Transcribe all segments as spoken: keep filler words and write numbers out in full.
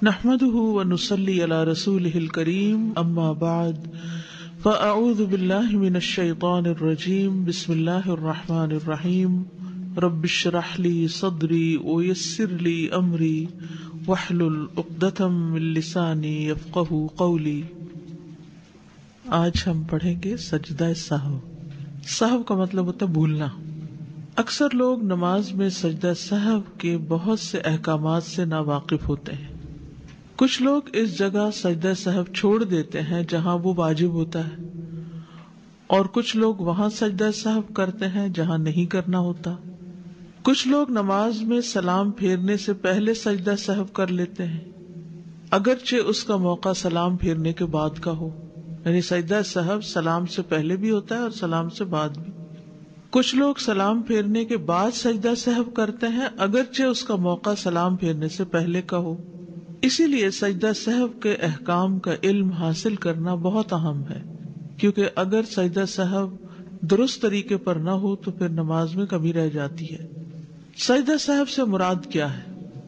نحمده ونصلي على رسوله الكريم اما بعد فاعوذ بالله من الشيطان الرجيم بسم الله الرحمن الرحيم رب اشرح لي صدري ويسر لي امري واحلل عقدة من لساني يفقهوا قولي۔ آج ہم پڑھیں گے سجدہ سہو۔ سہو کا مطلب ہوتا ہے بھولنا۔ اکثر لوگ نماز میں سجدہ سہو کے بہت سے احکامات سے ناواقف ہوتے ہیں۔ کچھ لوگ اس جگہ سجدہ سہو چھوڑ دیتے ہیں جہاں وہ واجب ہوتا ہے، اور کچھ لوگ وہاں سجدہ سہو کرتے ہیں جہاں نہیں کرنا ہوتا۔ کچھ لوگ نماز میں سلام پھیرنے سے پہلے سجدہ سہو کر لیتے ہیں، اگرچہ اس کا موقع سلام پھیرنے کے بعد کا ہو، یعنی سجدہ سہو سلام سے پہلے بھی ہوتا ہے اور سلام سے بعد بھی۔ کچھ لوگ سلام پھیرنے کے بعد سجدہ سہو کرتے ہیں، اگرچہ اس کا موقع سلام پھیرنے سے پہلے کا ہو۔ اسی لیے سجدہ سہو کے احکام کا علم حاصل کرنا بہت اہم ہے، کیونکہ اگر سجدہ سہو درست طریقے پر نہ ہو تو پھر نماز میں کمی رہ جاتی ہے۔ سجدہ سہو سے مراد کیا ہے؟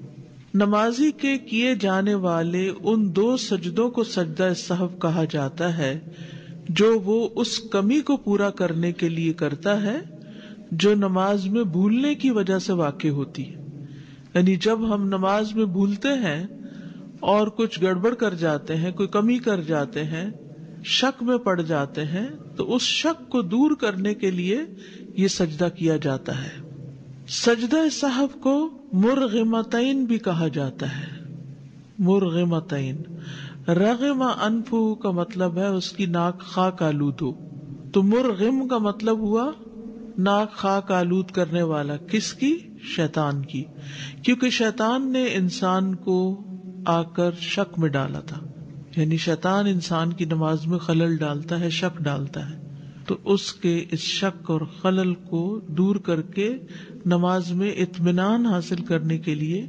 نمازی کے کیے جانے والے ان دو سجدوں کو سجدہ سہو کہا جاتا ہے جو وہ اس کمی کو پورا کرنے کے لیے کرتا ہے جو نماز میں بھولنے کی وجہ سے واقع ہوتی ہے۔ یعنی جب ہم نماز میں بھولتے ہیں اور کچھ گڑبڑ کر جاتے ہیں، کوئی کمی کر جاتے ہیں، شک میں پڑ جاتے ہیں، تو اس شک کو دور کرنے کے لیے یہ سجدہ کیا جاتا ہے۔ سجدہ سہو کو مرغمتین بھی کہا جاتا ہے۔ مرغمتین، رغم انفہ کا مطلب ہے اس کی ناک خاک آلود ہو، تو مرغم کا مطلب ہوا ناک خاک آلود کرنے والا۔ کس کی؟ شیطان کی، کیونکہ شیطان نے انسان کو آ کر شک میں ڈالا تھا۔ یعنی شیطان انسان کی نماز میں خلل ڈالتا ہے، شک ڈالتا ہے، تو اس کے اس شک اور خلل کو دور کر کے نماز میں اطمینان حاصل کرنے کے لیے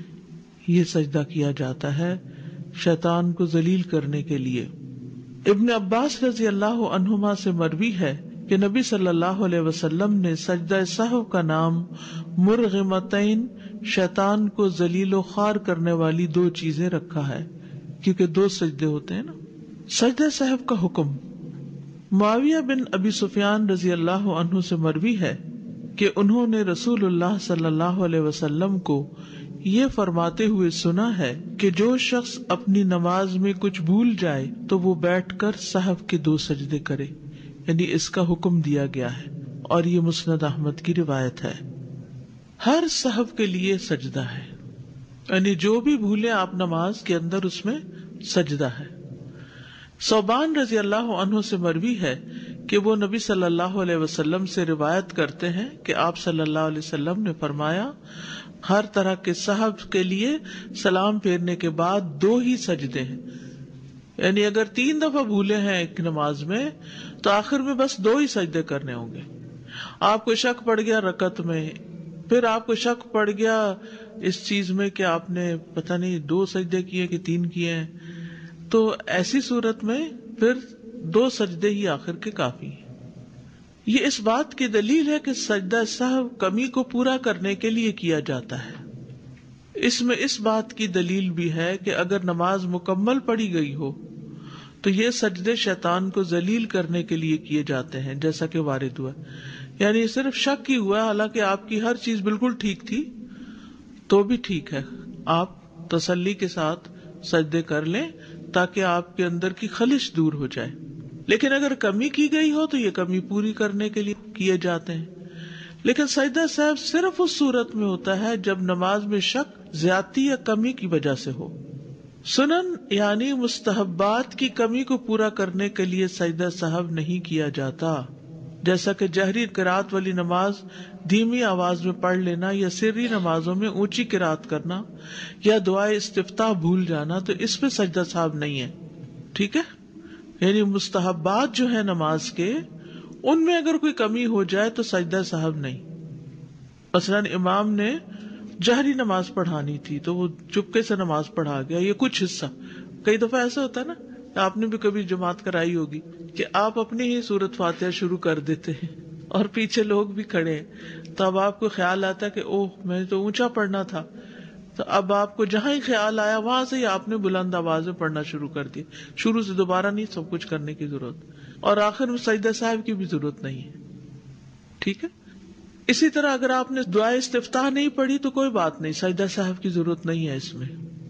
یہ سجدہ کیا جاتا ہے، شیطان کو ذلیل کرنے کے لیے۔ ابن عباس رضی اللہ عنہما سے مروی ہے کہ نبی صلی اللہ علیہ وسلم نے سجدہ سہو کا نام مرغمتین، شیطان کو ذلیل و خوار کرنے والی دو چیزیں رکھا ہے، کیونکہ دو سجدے ہوتے ہیں نا۔ سجدہ سہو کا حکم معاویہ بن ابی سفیان رضی اللہ عنہ سے مروی ہے کہ انہوں نے رسول اللہ صلی اللہ علیہ وسلم کو یہ فرماتے ہوئے سنا ہے کہ جو شخص اپنی نماز میں کچھ بھول جائے تو وہ بیٹھ کر سہو کے دو سجدے کرے، یعنی اس کا حکم دیا گیا ہے، اور یہ مسند احمد کی روایت ہے۔ ہر سہو کے لیے سجدہ ہے، یعنی جو بھی بھولے آپ نماز کے اندر اس میں سجدہ ہے۔ صوبان رضی اللہ عنہ سے مروی ہے کہ وہ نبی صلی اللہ علیہ وسلم سے روایت کرتے ہیں کہ آپ صلی اللہ علیہ وسلم نے فرمایا، ہر طرح کے سہو کے لیے سلام پھیرنے کے بعد دو ہی سجدے ہیں۔ یعنی اگر تین دفعہ بھولے ہیں ایک نماز میں تو آخر میں بس دو ہی سجدے کرنے ہوں گے۔ آپ کو شک پڑ گیا رکعت میں، پھر آپ کو شک پڑ گیا اس چیز میں کہ آپ نے پتہ نہیں دو سجدے کیے کہ تین کیے ہیں، تو ایسی صورت میں پھر دو سجدے ہی آخر کے کافی ہیں۔ یہ اس بات کی دلیل ہے کہ سجدہ سہو کمی کو پورا کرنے کے لیے کیا جاتا ہے۔ اس میں اس بات کی دلیل بھی ہے کہ اگر نماز مکمل پڑھی گئی ہو تو یہ سجدے شیطان کو ذلیل کرنے کے لیے کیے جاتے ہیں، جیسا کہ وارد ہوا، یعنی صرف شک ہی ہوا، حالانکہ آپ کی ہر چیز بالکل ٹھیک تھی تو بھی ٹھیک ہے، آپ تسلی کے ساتھ سجدے کر لیں تاکہ آپ کے اندر کی خلش دور ہو جائے۔ لیکن اگر کمی کی گئی ہو تو یہ کمی پوری کرنے کے لیے کیے جاتے ہیں۔ لیکن سجدہ سہو صرف اس صورت میں ہوتا ہے جب نماز میں شک زیادتی یا کمی کی وجہ سے ہو۔ سنن یعنی مستحبات کی کمی کو پورا کرنے کے لیے سجدہ سہو نہیں کیا جاتا، جیسا کہ جہری قرات والی نماز دھیمی آواز میں پڑھ لینا، یا سری نمازوں میں اونچی قرات کرنا، یا دعائے استفتاح بھول جانا، تو اس پہ سجدہ سہو نہیں ہے۔ ٹھیک ہے، یعنی مستحبات جو ہے نماز کے، ان میں اگر کوئی کمی ہو جائے تو سجدہ سہو نہیں۔ مثلاً امام نے جہری نماز پڑھانی تھی تو وہ چپکے سے نماز پڑھا گیا، یہ کچھ حصہ۔ کئی دفعہ ایسا ہوتا ہے نا، آپ نے بھی کبھی جماعت کرائی ہوگی کہ آپ اپنی ہی سورت فاتحہ شروع کر دیتے ہیں اور پیچھے لوگ بھی کھڑے ہیں، تو اب آپ کو خیال آتا ہے کہ اوہ میں تو اونچا پڑھنا تھا، تو اب آپ کو جہاں ہی خیال آیا وہاں سے ہی آپ نے بلند آواز میں پڑھنا شروع کر دیا. شروع سے دوبارہ نہیں سب کچھ کرنے کی ضرورت, اور آخر میں سجدہ صاحب کی بھی ضرورت نہیں ہے. ٹھیک ہے. اسی طرح اگر آپ نے دعائے استفتاح نہیں پڑھی تو کوئی بات نہیں, سجدہ صاحب کی ضرورت نہیں ہے اس میں.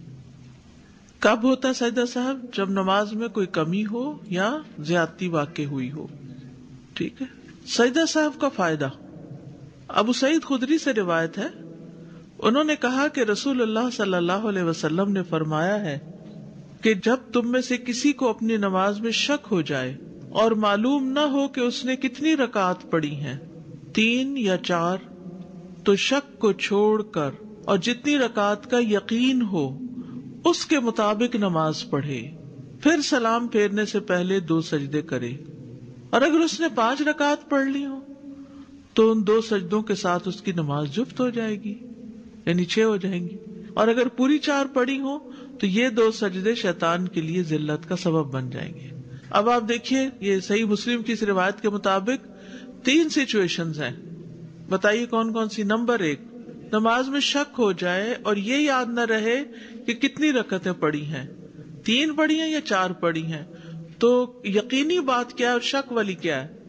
کب ہوتا ہے سجدہ صاحب؟ جب نماز میں کوئی کمی ہو یا زیادتی واقع ہوئی ہو. ٹھیک ہے. سجدہ صاحب کا فائدہ ابو سعید خدری سے روایت ہے, انہوں نے کہا کہ رسول اللہ صلی اللہ علیہ وسلم نے فرمایا ہے کہ جب تم میں سے کسی کو اپنی نماز میں شک ہو جائے اور معلوم نہ ہو کہ اس نے کتنی رکعت پڑھی ہیں, تین یا چار, تو شک کو چھوڑ کر اور جتنی رکعت کا یقین ہو اس کے مطابق نماز پڑھے, پھر سلام پھیرنے سے پہلے دو سجدے کرے, اور اگر اس نے پانچ رکعت پڑھ لی ہو تو ان دو سجدوں کے ساتھ اس کی نماز جفت ہو جائے گی, یعنی چھ ہو جائیں گی. اور اگر پوری چار پڑھی ہو تو یہ دو سجدے شیطان کے لیے ذلت کا سبب بن جائیں گے. اب آپ دیکھیے, یہ صحیح مسلم کی اس روایت کے مطابق تین سچویشنز ہیں. بتائیے کون کون سی. نمبر ایک, نماز میں شک ہو جائے اور یہ یاد نہ رہے کہ کتنی رکعتیں پڑھی ہیں, تین پڑھی ہیں یا چار پڑھی ہیں. تو یقینی بات کیا ہے اور شک والی کیا ہے؟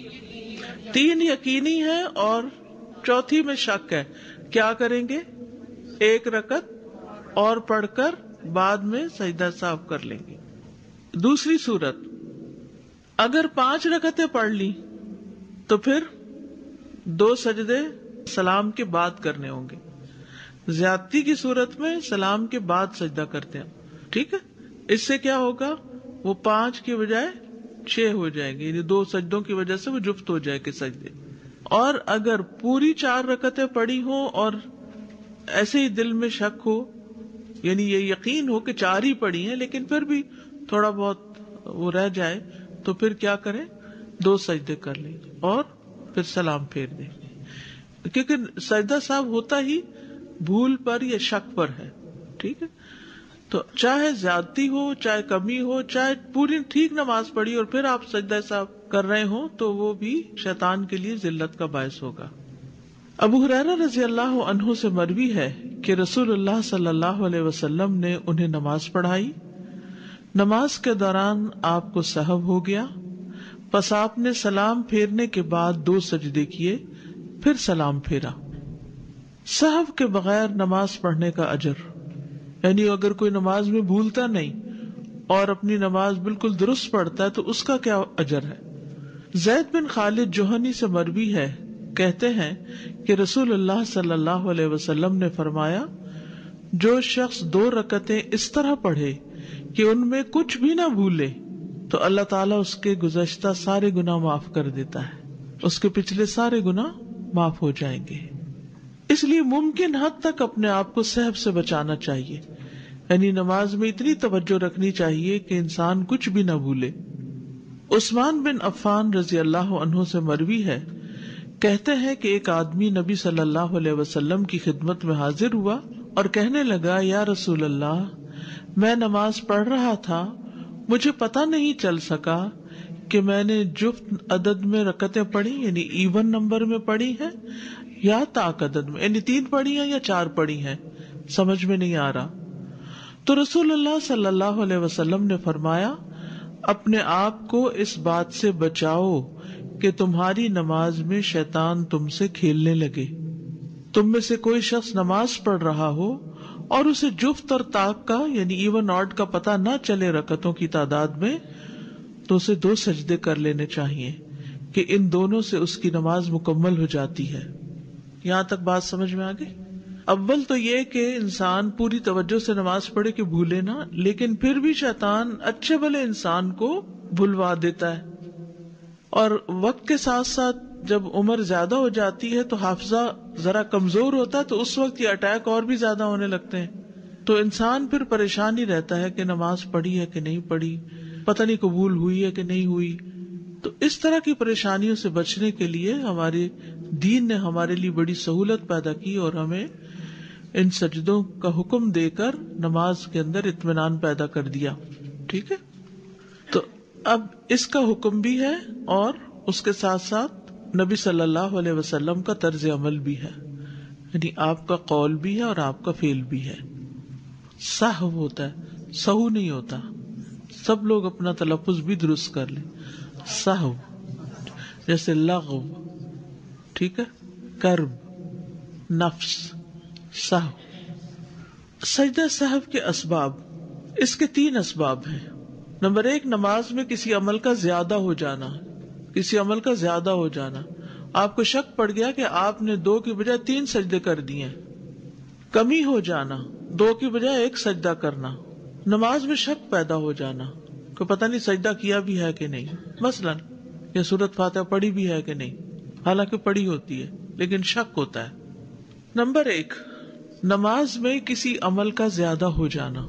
تین یقینی ہے اور چوتھی میں شک ہے. کیا کریں گے؟ ایک رکعت اور پڑھ کر بعد میں سجدہ صاحب کر لیں گے. دوسری صورت, اگر پانچ رکعتیں پڑھ لی تو پھر دو سجدے سلام کے بعد کرنے ہوں گے. زیادتی کی صورت میں سلام کے بعد سجدہ کرتے ہیں. ٹھیک ہے. اس سے کیا ہوگا؟ وہ پانچ کی بجائے چھ ہو جائیں گے, یعنی دو سجدوں کی وجہ سے وہ جفت ہو جائے گے سجدے. اور اگر پوری چار رکعتیں پڑھی ہوں اور ایسے ہی دل میں شک ہو, یعنی یہ یقین ہو کہ چار ہی پڑھی ہیں لیکن پھر بھی تھوڑا بہت وہ رہ جائے, تو پھر کیا کریں؟ دو سجدے کر لیں اور پھر سلام پھیر دیں, کیونکہ سجدہ صاحب ہوتا ہی بھول پر یا شک پر ہے. ٹھیک ہے. تو چاہے زیادتی ہو, چاہے کمی ہو, چاہے پوری ٹھیک نماز پڑھی اور پھر آپ سجدہ صاحب کر رہے ہوں تو وہ بھی شیطان کے لیے ذلت کا باعث ہوگا. ابو ہریرہ رضی اللہ عنہ سے مروی ہے کہ رسول اللہ صلی اللہ علیہ وسلم نے انہیں نماز پڑھائی. نماز کے دوران آپ کو سہو ہو گیا, پس آپ نے سلام پھیرنے کے بعد دو سجدے کیے, پھر سلام پھیرا. سہو کے بغیر نماز پڑھنے کا اجر, یعنی اگر کوئی نماز میں بھولتا نہیں اور اپنی نماز بالکل درست پڑھتا ہے تو اس کا کیا اجر ہے. زید بن خالد جوہنی سے مروی ہے, کہتے ہیں کہ رسول اللہ صلی اللہ علیہ وسلم نے فرمایا, جو شخص دو رکعتیں اس طرح پڑھے کہ ان میں کچھ بھی نہ بھولے تو اللہ تعالیٰ اس کے گزشتہ سارے گناہ معاف کر دیتا ہے, اس کے پچھلے سارے گناہ معاف ہو جائیں گے. اس لیے ممکن حد تک اپنے آپ کو سہو سے بچانا چاہیے, یعنی نماز میں اتنی توجہ رکھنی چاہیے کہ انسان کچھ بھی نہ بھولے. عثمان بن عفان رضی اللہ عنہ سے مروی ہے, کہتے ہیں کہ ایک آدمی نبی صلی اللہ علیہ وسلم کی خدمت میں حاضر ہوا اور کہنے لگا, یا رسول اللہ, میں نماز پڑھ رہا تھا, مجھے پتہ نہیں چل سکا کہ میں نے جفت عدد میں رکعتیں پڑھی, یعنی ایون نمبر میں پڑھی ہیں, یا تاک عدد میں, یعنی تین پڑھی ہیں یا چار پڑھی ہیں, سمجھ میں نہیں آ رہا. تو رسول اللہ صلی اللہ علیہ وسلم نے فرمایا, اپنے آپ کو اس بات سے بچاؤ کہ تمہاری نماز میں شیطان تم سے کھیلنے لگے. تم میں سے کوئی شخص نماز پڑھ رہا ہو اور اسے جفت اور طاق کا یعنی ایون آڈ کا پتہ نہ چلے رکعتوں کی تعداد میں, تو اسے دو سجدے کر لینے چاہیے کہ ان دونوں سے اس کی نماز مکمل ہو جاتی ہے. یہاں تک بات سمجھ میں آ گئی؟ اول تو یہ کہ انسان پوری توجہ سے نماز پڑھے کہ بھولے نہ, لیکن پھر بھی شیطان اچھے بھلے انسان کو بھلوا دیتا ہے. اور وقت کے ساتھ ساتھ جب عمر زیادہ ہو جاتی ہے تو حافظہ ذرا کمزور ہوتا ہے, تو اس وقت یہ اٹیک اور بھی زیادہ ہونے لگتے ہیں. تو انسان پھر پریشان ہی رہتا ہے کہ نماز پڑھی ہے کہ نہیں پڑھی, پتہ نہیں قبول ہوئی ہے کہ نہیں ہوئی. تو اس طرح کی پریشانیوں سے بچنے کے لیے ہمارے دین نے ہمارے لیے بڑی سہولت پیدا کی اور ہمیں ان سجدوں کا حکم دے کر نماز کے اندر اطمینان پیدا کر دیا. ٹھیک ہے. تو اب اس کا حکم بھی ہے اور اس کے ساتھ ساتھ نبی صلی اللہ علیہ وسلم کا طرز عمل بھی ہے. یعنی آپ کا قول بھی ہے اور آپ کا فعل بھی ہے. سہو ہوتا ہے، سہو نہیں ہوتا. سب لوگ اپنا تلفظ بھی درست کر لیں. سہو جیسے لغو، ٹھیک ہے، کرب، نفس، سہو. سجدہ سہو کے اسباب، اس کے تین اسباب ہیں. نمبر ایک، نماز میں کسی عمل کا زیادہ ہو جانا. کسی عمل کا زیادہ ہو جانا، آپ کو شک پڑ گیا کہ آپ نے دو کی بجائے تین سجدے کر دیے. کمی ہو جانا، دو کی بجائے ایک سجدہ کرنا. نماز میں شک پیدا ہو جانا کہ پتہ نہیں سجدہ کیا بھی ہے کہ نہیں، مثلا یہ سورۃ فاتحہ پڑھی بھی ہے کہ نہیں، حالانکہ پڑھی ہوتی ہے لیکن شک ہوتا ہے. نمبر ایک، نماز میں کسی عمل کا زیادہ ہو جانا.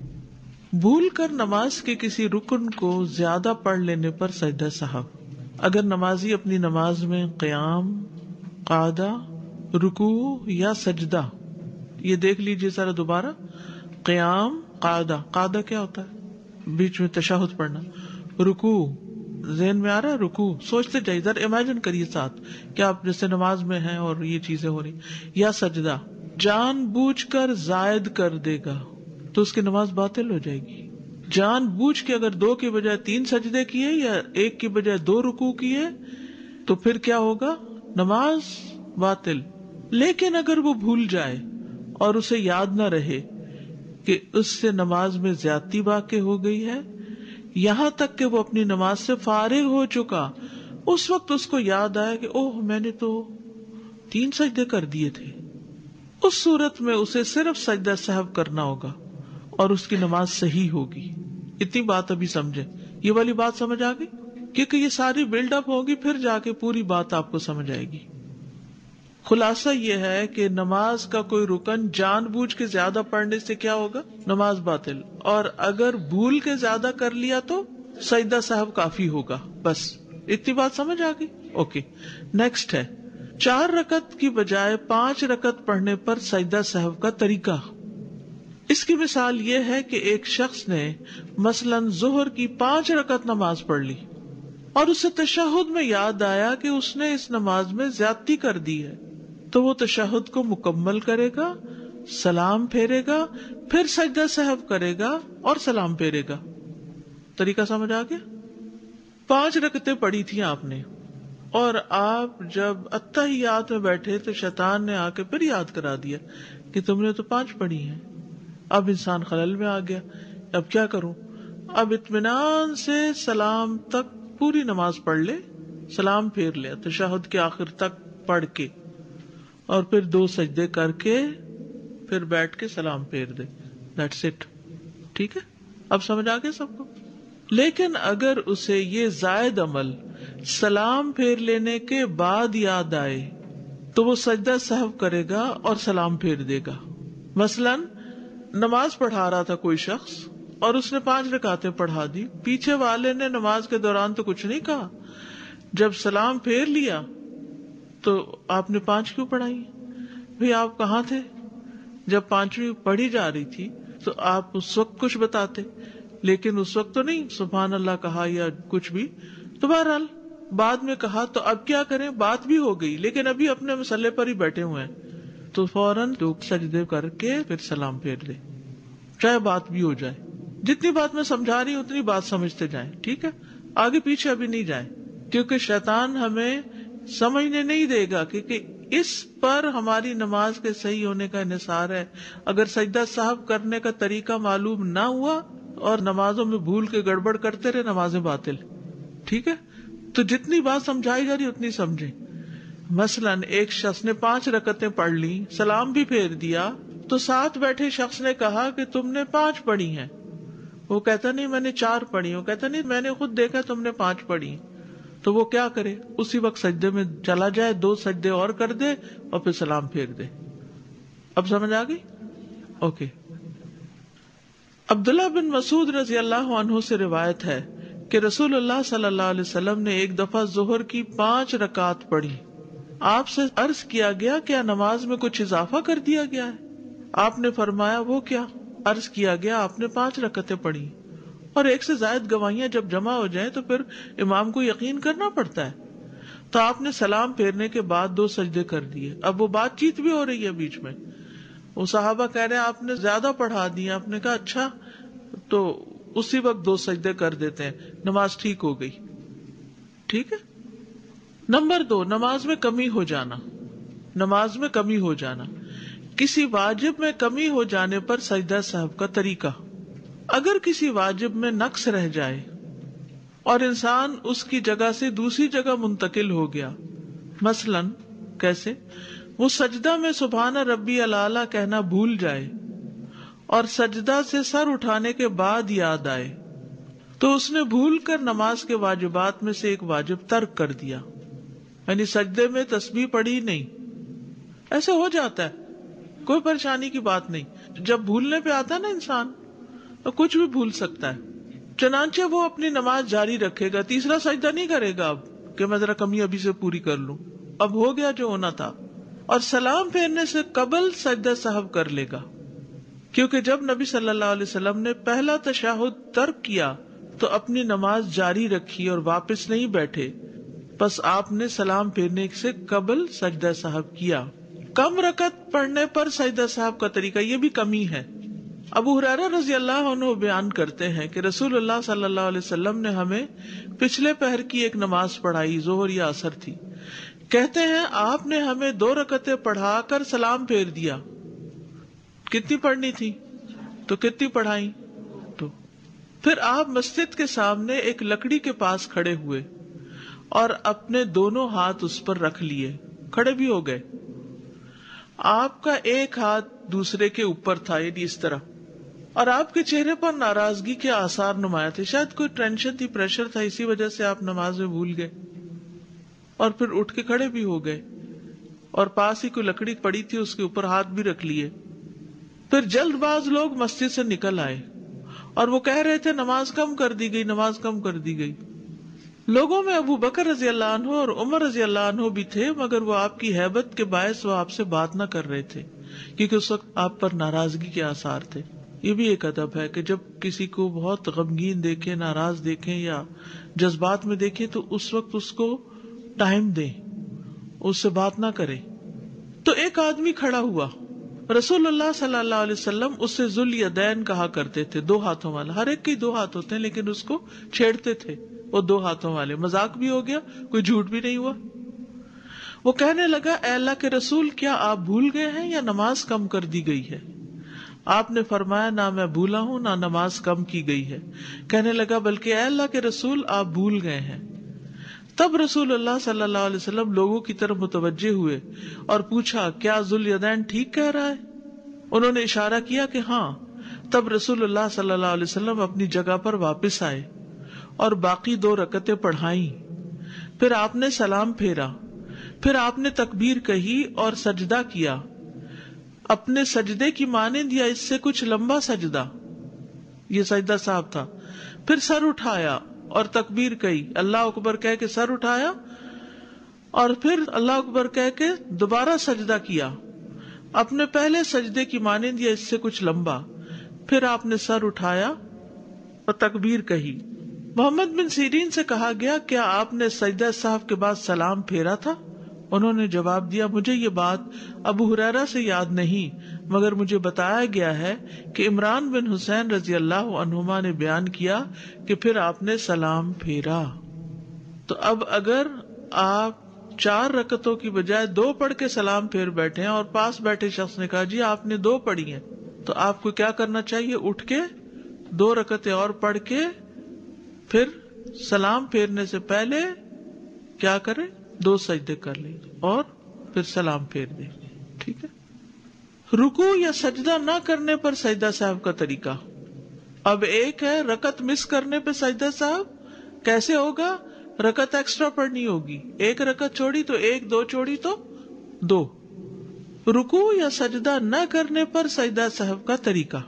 بھول کر نماز کے کسی رکن کو زیادہ پڑھ لینے پر سجدہ سہو. اگر نمازی اپنی نماز میں قیام، قعدہ، رکوع یا سجدہ، یہ دیکھ لیجیے ذرا دوبارہ، قیام، قعدہ. قعدہ کیا ہوتا ہے؟ بیچ میں تشہد پڑھنا. رکوع، ذہن میں آ رہا ہے رکوع، سوچتے جائیے ذرا، امیجن کریے ساتھ کہ آپ جیسے نماز میں ہیں اور یہ چیزیں ہو رہی. یا سجدہ، جان بوجھ کر زائد کر دے گا تو اس کی نماز باطل ہو جائے گی. جان بوجھ کے اگر دو کی بجائے تین سجدے کیے یا ایک کی بجائے دو رکوع کیے تو پھر کیا ہوگا؟ نماز باطل. لیکن اگر وہ بھول جائے اور اسے یاد نہ رہے کہ اس سے نماز میں زیادتی واقع ہو گئی ہے، یہاں تک کہ وہ اپنی نماز سے فارغ ہو چکا، اس وقت اس کو یاد آیا کہ اوہ میں نے تو تین سجدے کر دیے تھے، اس صورت میں اسے صرف سجدہ سہو کرنا ہوگا اور اس کی نماز صحیح ہوگی. اتنی بات ابھی سمجھے، یہ والی بات سمجھ آ گئی؟ کیونکہ یہ ساری بلڈ اپ ہوگی، پھر جا کے پوری بات آپ کو سمجھ آئے گی. خلاصہ یہ ہے کہ نماز کا کوئی رکن جان بوجھ کے زیادہ پڑھنے سے کیا ہوگا؟ نماز باطل. اور اگر بھول کے زیادہ کر لیا تو سجدہ سہو کافی ہوگا. بس اتنی بات سمجھ آ گئی؟ اوکے. نیکسٹ ہے چار رکعت کی بجائے پانچ رکعت پڑھنے پر سجدہ سہو کا طریقہ. اس کی مثال یہ ہے کہ ایک شخص نے مثلاً ظہر کی پانچ رکعت نماز پڑھ لی اور اسے تشہد میں یاد آیا کہ اس نے اس نماز میں زیادتی کر دی ہے، تو وہ تشہد کو مکمل کرے گا، سلام پھیرے گا، پھر سجدہ سہو کرے گا اور سلام پھیرے گا. طریقہ سمجھ آ گیا؟ پانچ رکعتیں پڑھی تھیں آپ نے، اور آپ جب اتحیات میں بیٹھے تو شیطان نے آ کے پھر یاد کرا دیا کہ تم نے تو پانچ پڑھی ہیں. اب انسان خلل میں آ گیا، اب کیا کروں؟ اب اطمینان سے سلام تک پوری نماز پڑھ لے، سلام پھیر لے تشہد کے آخر تک پڑھ کے، اور پھر دو سجدے کر کے پھر بیٹھ کے سلام پھیر دے. That's it. ٹھیک ہے؟ اب سمجھ آ گیا سب کو؟ لیکن اگر اسے یہ زائد عمل سلام پھیر لینے کے بعد یاد آئے تو وہ سجدہ سہو کرے گا اور سلام پھیر دے گا. مثلاً نماز پڑھا رہا تھا کوئی شخص اور اس نے پانچ رکعتیں پڑھا دی، پیچھے والے نے نماز کے دوران تو کچھ نہیں کہا، جب سلام پھیر لیا تو آپ نے پانچ کیوں پڑھائی؟ بھئی آپ کہاں تھے جب پانچویں پڑھی جا رہی تھی؟ تو آپ اس وقت کچھ بتاتے، لیکن اس وقت تو نہیں سبحان اللہ کہا یا کچھ بھی. تو بہرحال بعد میں کہا تو اب کیا کریں؟ بات بھی ہو گئی لیکن ابھی اپنے مسئلے پر ہی بیٹھے ہوئے ہیں، تو فوراً دو سجدے کر کے پھر سلام پھیر دے، چاہے بات بھی ہو جائے. جتنی بات میں سمجھا رہی ہوں اتنی بات سمجھتے جائیں. ٹھیک ہے؟ آگے پیچھے ابھی نہیں جائیں، کیونکہ شیطان ہمیں سمجھنے نہیں دے گا، کیونکہ اس پر ہماری نماز کے صحیح ہونے کا انحصار ہے. اگر سجدہ سہو کرنے کا طریقہ معلوم نہ ہوا اور نمازوں میں بھول کے گڑبڑ کرتے رہے، نمازیں باطل. ٹھیک ہے؟ تو جتنی بات سمجھائی جا رہی اتنی سمجھیں. مثلاً ایک شخص نے پانچ رکعتیں پڑھ لی، سلام بھی پھیر دیا، تو ساتھ بیٹھے شخص نے کہا کہ تم نے پانچ پڑھی ہیں. وہ کہتا نہیں میں نے چار پڑھی. وہ کہتا نہیں میں نے خود دیکھا تم نے پانچ پڑھی. تو وہ کیا کرے؟ اسی وقت سجدے میں چلا جائے، دو سجدے اور کر دے اور پھر سلام پھیر دے. اب سمجھ آ گئی؟ اوکے. عبداللہ بن مسعود رضی اللہ عنہ سے روایت ہے کہ رسول اللہ صلی اللہ علیہ وسلم نے ایک دفعہ ظہر کی پانچ رکعت پڑھی. آپ سے عرض کیا گیا کیا نماز میں کچھ اضافہ کر دیا گیا ہے؟ آپ نے فرمایا وہ کیا؟ عرض کیا گیا آپ نے پانچ رکعتیں پڑھی. اور ایک سے زائد گواہیاں جب جمع ہو جائیں تو پھر امام کو یقین کرنا پڑتا ہے. تو آپ نے سلام پھیرنے کے بعد دو سجدے کر دیے. اب وہ بات چیت بھی ہو رہی ہے بیچ میں, وہ صحابہ کہہ رہے ہیں آپ نے زیادہ پڑھا دیا. آپ نے کہا اچھا تو اسی وقت دو سجدے کر دیتے ہیں, نماز ٹھیک ہو گئی. ٹھیک ہے. نمبر دو, نماز میں کمی ہو جانا. نماز میں کمی ہو جانا, کسی واجب میں کمی ہو جانے پر سجدہ سہو کا طریقہ. اگر کسی واجب میں نقص رہ جائے اور انسان اس کی جگہ سے دوسری جگہ منتقل ہو گیا, مثلاً کیسے, وہ سجدہ میں سبحان ربی الاعلیٰ کہنا بھول جائے اور سجدہ سے سر اٹھانے کے بعد یاد آئے, تو اس نے بھول کر نماز کے واجبات میں سے ایک واجب ترک کر دیا, یعنی سجدے میں تسبیح پڑھی نہیں. ایسے ہو جاتا ہے, کوئی پریشانی کی بات نہیں. جب بھولنے پہ آتا ہے نا انسان تو کچھ بھی بھول سکتا ہے, چنانچہ وہ اپنی نماز جاری رکھے گا, تیسرا سجدہ نہیں کرے گا اب کہ میں ذرا کمی ابھی سے پوری کر لوں, اب ہو گیا جو ہونا تھا. اور سلام پھیرنے سے قبل سجدہ سہو کر لے گا, کیونکہ جب نبی صلی اللہ علیہ وسلم نے پہلا تشہد ترک کیا تو اپنی نماز جاری رکھی اور واپس نہیں بیٹھے, بس آپ نے سلام پھیرنے سے قبل سجدہ سہو کیا. کم رکعت پڑھنے پر سجدہ سہو کا طریقہ, یہ بھی کمی ہے. ابو ہریرہ رضی اللہ عنہ بیان کرتے ہیں کہ رسول اللہ صلی اللہ علیہ وسلم نے ہمیں پچھلے پہر کی ایک نماز پڑھائی, ظہر یا عصر تھی. کہتے ہیں آپ نے ہمیں دو رکعتیں پڑھا کر سلام پھیر دیا. کتنی پڑھنی تھی تو کتنی پڑھائی تو. پھر آپ مسجد کے سامنے ایک لکڑی کے پاس کھڑے ہوئے اور اپنے دونوں ہاتھ اس پر رکھ لیے, کھڑے بھی ہو گئے. آپ کا ایک ہاتھ دوسرے کے اوپر تھا, یعنی اس طرح, اور آپ کے چہرے پر ناراضگی کے آثار نمایاں تھے. شاید کوئی ٹینشن تھی, پریشر تھا, اسی وجہ سے آپ نماز میں بھول گئے اور پھر اٹھ کے کھڑے بھی ہو گئے, اور پاس ہی کوئی لکڑی پڑی تھی اس کے اوپر ہاتھ بھی رکھ لیے. پھر جلد باز لوگ مسجد سے نکل آئے اور وہ کہہ رہے تھے نماز کم کر دی گئی, نماز کم کر دی گئی. لوگوں میں ابو بکر رضی اللہ عنہ اور عمر رضی اللہ عنہ بھی تھے, مگر وہ آپ کی ہیبت کے باعث وہ آپ سے بات نہ کر رہے تھے, کیونکہ اس وقت آپ پر ناراضگی کے آثار تھے. یہ بھی ایک ادب ہے کہ جب کسی کو بہت غمگین دیکھیں, ناراض دیکھیں یا جذبات میں دیکھیں تو اس وقت اس کو ٹائم دیں, اس سے بات نہ کریں. تو ایک آدمی کھڑا ہوا, رسول اللہ صلی اللہ علیہ وسلم اس سے ذل یدین کہا کرتے تھے, دو ہاتھوں والا. ہر ایک کے دو ہاتھ ہوتے ہیں لیکن اس کو چھیڑتے تھے وہ دو ہاتھوں والے. مذاق بھی ہو گیا, کوئی جھوٹ بھی نہیں ہوا. وہ کہنے لگا اے اللہ کے رسول, کیا آپ بھول گئے ہیں یا نماز کم کر دی گئی ہے؟ آپ نے فرمایا نہ میں بھولا ہوں نہ نماز کم کی گئی ہے. کہنے لگا بلکہ اے اللہ کے رسول آپ بھول گئے ہیں. تب رسول اللہ صلی اللہ علیہ وسلم لوگوں کی طرف متوجہ ہوئے اور پوچھا کیا ذل یدین ٹھیک کہہ رہا ہے؟ انہوں نے اشارہ کیا کہ ہاں. تب رسول اللہ صلی اللہ علیہ وسلم اپنی جگہ پر واپس آئے اور باقی دو رکعتیں پڑھائیں. پھر آپ نے سلام پھیرا, پھر آپ نے تکبیر کہی اور سجدہ کیا, اپنے سجدے کی مانند یا اس سے کچھ لمبا سجدہ, یہ سجدہ صاحب تھا. پھر سر اٹھایا اور تکبیر کہی, اللہ اکبر کہہ کے سر اٹھایا اور پھر اللہ اکبر کہہ کے دوبارہ سجدہ کیا, اپنے پہلے سجدے کی مانند یا اس سے کچھ لمبا. پھر آپ نے سر اٹھایا اور تکبیر کہی. محمد بن سیرین سے کہا گیا کیا آپ نے سجدہ صاحب کے بعد سلام پھیرا تھا؟ انہوں نے جواب دیا مجھے یہ بات ابو ہریرہ سے یاد نہیں, مگر مجھے بتایا گیا ہے کہ عمران بن حسین رضی اللہ عنہما نے بیان کیا کہ پھر آپ نے سلام پھیرا. تو اب اگر آپ چار رکعتوں کی بجائے دو پڑھ کے سلام پھیر بیٹھے ہیں اور پاس بیٹھے شخص نے کہا جی آپ نے دو پڑھی ہیں, تو آپ کو کیا کرنا چاہیے؟ اٹھ کے دو رکعتیں اور پڑھ کے پھر سلام پھیرنے سے پہلے کیا کرے؟ دو سجدے کر لیں اور پھر سلام پھیر دیں. ٹھیک ہے. رکوع یا سجدہ نہ کرنے پر سجدہ صاحب کا طریقہ. اب ایک ہے رکعت مس کرنے پہ سجدہ صاحب, کیسے ہوگا؟ رکعت ایکسٹرا پڑھنی ہوگی, ایک رکعت چھوڑی تو ایک, دو چھوڑی تو دو. رکوع یا سجدہ نہ کرنے پر سجدہ صاحب کا طریقہ.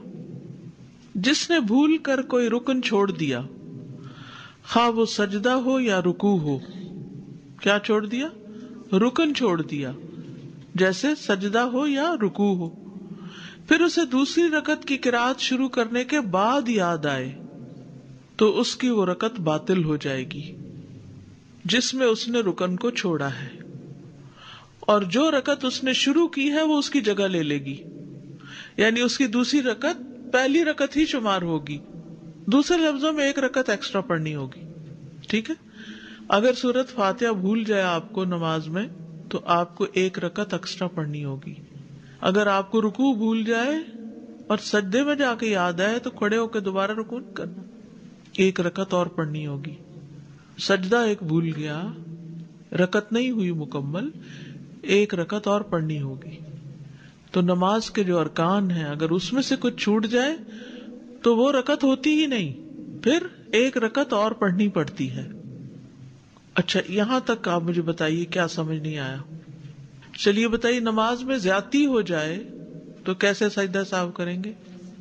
جس نے بھول کر کوئی رکن چھوڑ دیا, خواہ وہ سجدہ ہو یا رکوع ہو. کیا چھوڑ دیا؟ رکن چھوڑ دیا, جیسے سجدہ ہو یا رکوع ہو. پھر اسے دوسری رکعت کی قرات شروع کرنے کے بعد یاد آئے تو اس کی وہ رکعت باطل ہو جائے گی. جس میں اس نے رکن کو چھوڑا ہے، اور جو رکعت اس نے شروع کی ہے وہ اس کی جگہ لے لے گی، یعنی اس کی دوسری رکعت پہلی رکعت ہی شمار ہوگی، دوسرے لفظوں میں ایک رکعت ایکسٹرا پڑھنی ہوگی. ٹھیک ہے. اگر سورۃ فاتحہ بھول جائے آپ کو نماز میں تو آپ کو ایک رکعت ایکسٹرا پڑھنی ہوگی. اگر آپ کو رکوع بھول جائے اور سجدے میں جا کے یاد آئے تو کھڑے ہو کے دوبارہ رکوع نہیں کرنا، ایک رکعت اور پڑھنی ہوگی. سجدہ ایک بھول گیا، رکعت نہیں ہوئی مکمل، ایک رکعت اور پڑھنی ہوگی. تو نماز کے جو ارکان ہیں اگر اس میں سے کچھ چھوٹ جائے تو وہ رکعت ہوتی ہی نہیں، پھر ایک رکعت اور پڑھنی پڑتی ہے. اچھا، یہاں تک آپ مجھے بتائیے کیا سمجھ نہیں آیا؟ چلیے بتائیے، نماز میں زیادتی ہو جائے تو کیسے سجدہ سہو کریں گے؟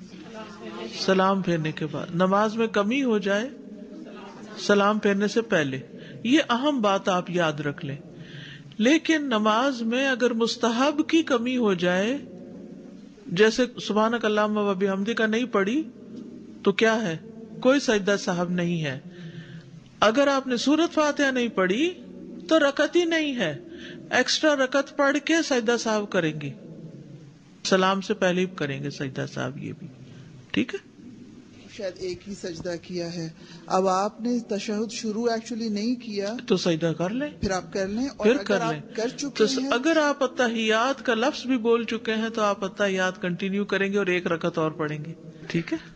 سلام پھیرنے کے بعد. نماز میں کمی ہو جائے سلام پھیرنے سے پہلے. یہ اہم بات آپ یاد رکھ لیں. لیکن نماز میں اگر مستحب کی کمی ہو جائے، جیسے سبحانک اللہم و بحمدک نہیں پڑھی تو کیا ہے؟ کوئی سجدہ سہو نہیں ہے. اگر آپ نے سورۃ فاتحہ نہیں پڑھی تو رکعت ہی نہیں ہے، ایکسٹرا رکعت پڑھ کے سجدہ سہو کریں گے، سلام سے پہلے ہی کریں گے سجدہ سہو. یہ بھی ٹھیک ہے. شاید ایک ہی سجدہ کیا ہے، اب آپ نے تشہد شروع ایکچولی نہیں کیا تو سجدہ کر لیں، پھر آپ کر لیں، اور پھر اگر کر آپ لیں. کر تو چکے ہیں اگر آپ اتحیات کا لفظ بھی بول چکے ہیں تو آپ اتحیات کنٹینیو کریں گے اور ایک رکعت اور پڑھیں گے. ٹھیک ہے.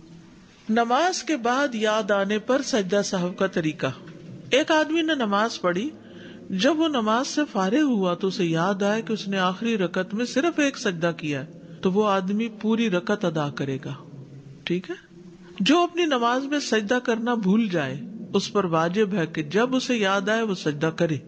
نماز کے بعد یاد آنے پر سجدہ سہو کا طریقہ. ایک آدمی نے نماز پڑھی، جب وہ نماز سے فارغ ہوا تو اسے یاد آیا کہ اس نے آخری رکعت میں صرف ایک سجدہ کیا ہے، تو وہ آدمی پوری رکعت ادا کرے گا. ٹھیک ہے. جو اپنی نماز میں سجدہ کرنا بھول جائے اس پر واجب ہے کہ جب اسے یاد آئے وہ سجدہ کرے.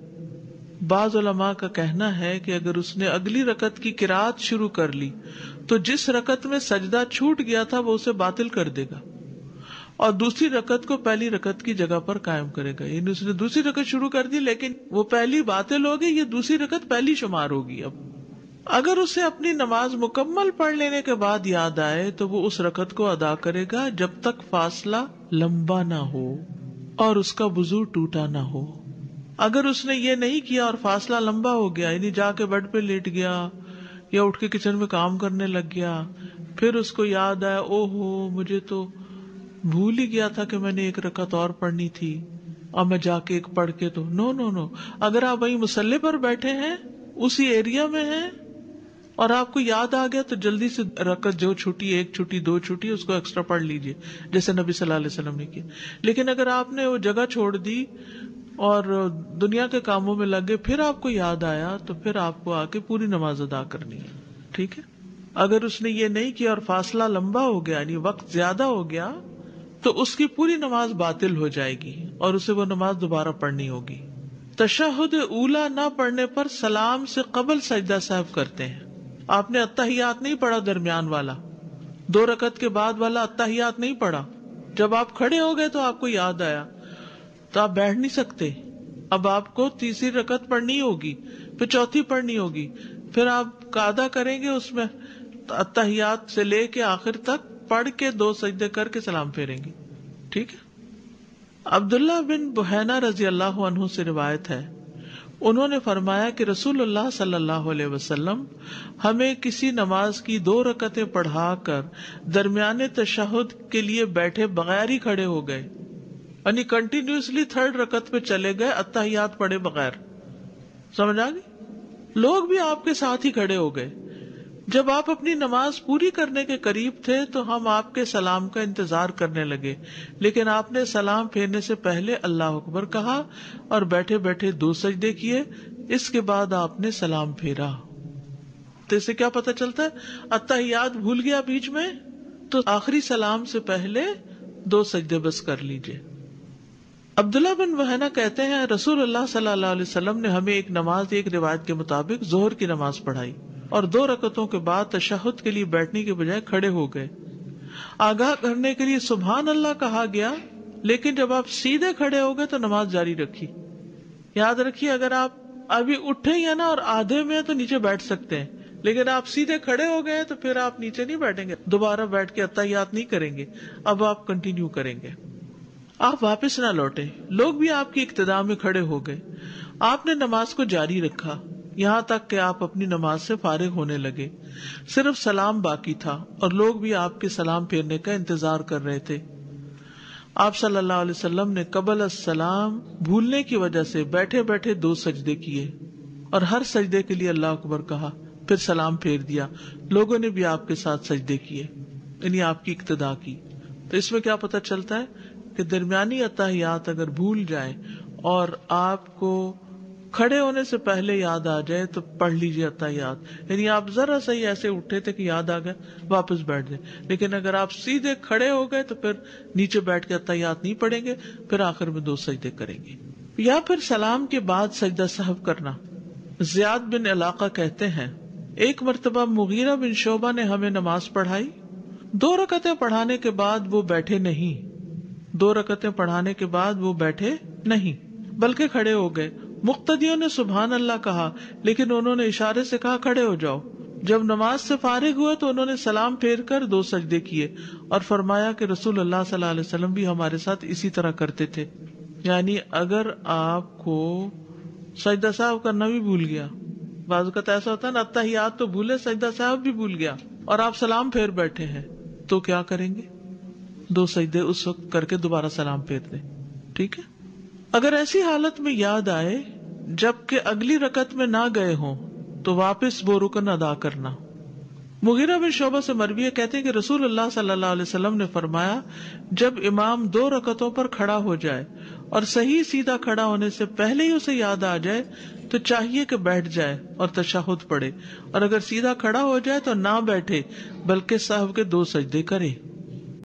بعض علماء کا کہنا ہے کہ اگر اس نے اگلی رکعت کی قرات شروع کر لی تو جس رکعت میں سجدہ چھوٹ گیا تھا وہ اسے باطل کر دے گا اور دوسری رکعت کو پہلی رکعت کی جگہ پر قائم کرے گا. یعنی اس نے دوسری رکعت شروع کر دی لیکن وہ پہلی باطل ہوگی، یہ دوسری رکعت پہلی شمار ہوگی. اب اگر اسے اپنی نماز مکمل پڑھ لینے کے بعد یاد آئے تو وہ اس رکعت کو ادا کرے گا جب تک فاصلہ لمبا نہ ہو اور اس کا وضو ٹوٹا نہ ہو. اگر اس نے یہ نہیں کیا اور فاصلہ لمبا ہو گیا، یعنی جا کے بیڈ پہ لیٹ گیا یا اٹھ کے کچن میں کام کرنے لگ گیا، پھر اس کو یاد آیا او ہو مجھے تو بھول ہی گیا تھا کہ میں نے ایک رکعت اور پڑھنی تھی اور میں جا کے ایک پڑھ کے تو نو نو نو اگر آپ وہیں مصلی پر بیٹھے ہیں، اسی ایریا میں ہیں اور آپ کو یاد آ گیا تو جلدی سے رکعت جو چھوٹی، ایک چھوٹی، دو چھوٹی، اس کو ایکسٹرا پڑھ لیجئے جیسے نبی صلی اللہ علیہ وسلم نے کیا. لیکن اگر آپ نے وہ جگہ چھوڑ دی اور دنیا کے کاموں میں لگے پھر آپ کو یاد آیا تو پھر آپ کو آ کے پوری نماز ادا کرنی ہے. ٹھیک ہے. اگر اس نے یہ نہیں کیا اور فاصلہ لمبا ہو گیا یعنی وقت زیادہ ہو گیا تو اس کی پوری نماز باطل ہو جائے گی اور اسے وہ نماز دوبارہ پڑھنی ہوگی. تشہد اولا نہ پڑھنے پر سلام سے قبل سجدہ سہو کرتے ہیں. آپ نے اتحیات نہیں پڑھا، درمیان والا دو رکعت کے بعد والا اتحیات نہیں پڑھا، جب آپ کھڑے ہو گئے تو آپ کو یاد آیا تو آپ بیٹھ نہیں سکتے. اب آپ کو تیسری رکعت پڑھنی ہوگی، پھر چوتھی پڑھنی ہوگی، پھر آپ قاعدہ کریں گے اس میں اتحیات سے لے کے آخر تک پڑھ کے دو سجدے کر کے سلام پھیریں گے. ٹھیک ہے. عبداللہ بن بحینہ رضی اللہ عنہ سے روایت ہے، انہوں نے فرمایا کہ رسول اللہ صلی اللہ علیہ وسلم ہمیں کسی نماز کی دو رکعتیں پڑھا کر درمیانے تشہد کے لیے بیٹھے بغیر ہی کھڑے ہو گئے، یعنی کنٹینیوسلی تھرڈ رکعت پہ چلے گئے اتحیات پڑھے بغیر. سمجھ آ گئی؟ لوگ بھی آپ کے ساتھ ہی کھڑے ہو گئے. جب آپ اپنی نماز پوری کرنے کے قریب تھے تو ہم آپ کے سلام کا انتظار کرنے لگے، لیکن آپ نے سلام پھیرنے سے پہلے اللہ اکبر کہا اور بیٹھے بیٹھے دو سجدے کیے، اس کے بعد آپ نے سلام پھیرا. تو اس سے کیا پتہ چلتا ہے؟ اتحیات بھول گیا بیچ میں تو آخری سلام سے پہلے دو سجدے بس کر لیجئے. عبداللہ بن بحینہ کہتے ہیں رسول اللہ صلی اللہ علیہ وسلم نے ہمیں ایک نماز ایک روایت کے مطابق ظہر کی نماز پڑھائی اور دو رکعتوں کے بعد تشہد کے لیے بیٹھنے کے بجائے کھڑے ہو گئے. آگاہ کرنے کے لیے سبحان اللہ کہا گیا، لیکن جب آپ سیدھے کھڑے ہو گئے تو نماز جاری رکھی. یاد رکھیے اگر آپ ابھی اٹھے یا نا اور آدھے میں تو نیچے بیٹھ سکتے ہیں، لیکن آپ سیدھے کھڑے ہو گئے تو پھر آپ نیچے نہیں بیٹھیں گے، دوبارہ بیٹھ کے اتحیات نہیں کریں گے، اب آپ کنٹینیو کریں گے. آپ واپس نہ لوٹے، لوگ بھی آپ کی اقتداء میں کھڑے ہو گئے، آپ نے نماز کو جاری رکھا یہاں تک کہ آپ اپنی نماز سے فارغ ہونے لگے، صرف سلام باقی تھا اور لوگ بھی آپ کے سلام پھیرنے کا انتظار کر رہے تھے۔ آپ صلی اللہ علیہ وسلم نے قبل السلام بھولنے کی وجہ سے بیٹھے بیٹھے دو سجدے کیے اور ہر سجدے کے لیے اللہ اکبر کہا، پھر سلام پھیر دیا، لوگوں نے بھی آپ کے ساتھ سجدے کیے، یعنی آپ کی اقتداء کی۔ تو اس میں کیا پتہ چلتا ہے کہ درمیانی اتحیات اگر بھول جائیں اور آپ کو کھڑے ہونے سے پہلے یاد آ جائے تو پڑھ لیجیے اتحیات، یعنی آپ ذرا سا ہی ایسے اٹھے تھے کہ یاد آ گئے واپس بیٹھ جائیں، لیکن اگر آپ سیدھے کھڑے ہو گئے تو پھر نیچے بیٹھ کے اتحیات نہیں پڑھیں گے، پھر آخر میں دو سجدے کریں گے۔ یا پھر سلام کے بعد سجدہ سہو کرنا۔ زیاد بن علاقہ کہتے ہیں ایک مرتبہ مغیرہ بن شعبہ نے ہمیں نماز پڑھائی، دو رکعتیں پڑھانے کے بعد وہ بیٹھے نہیں دو رکعتیں پڑھانے کے بعد وہ بیٹھے نہیں بلکہ کھڑے ہو گئے۔ مقتدیوں نے سبحان اللہ کہا لیکن انہوں نے اشارے سے کہا کھڑے ہو جاؤ۔ جب نماز سے فارغ ہوئے تو انہوں نے سلام پھیر کر دو سجدے کیے اور فرمایا کہ رسول اللہ صلی اللہ علیہ وسلم بھی ہمارے ساتھ اسی طرح کرتے تھے۔ یعنی اگر آپ کو سجدہ سہو کرنا بھی بھول گیا، بعض اوقات ایسا ہوتا ہے نا اتحیات تو بھولے سجدہ سہو بھی بھول گیا اور آپ سلام پھیر بیٹھے ہیں، تو کیا کریں گے؟ دو سجدے اس وقت کر کے دوبارہ سلام پھیر دیں، ٹھیک ہے۔ اگر ایسی حالت میں یاد آئے جبکہ اگلی رکعت میں نہ گئے ہوں تو واپس وہ رکن ادا کرنا۔ مغیرہ بن شعبہ سے مروی ہے، کہتے ہیں کہ رسول اللہ صلی اللہ علیہ وسلم نے فرمایا جب امام دو رکعتوں پر کھڑا ہو جائے اور صحیح سیدھا کھڑا ہونے سے پہلے ہی اسے یاد آ جائے تو چاہیے کہ بیٹھ جائے اور تشہد پڑھے، اور اگر سیدھا کھڑا ہو جائے تو نہ بیٹھے بلکہ سہو کے دو سجدے کرے۔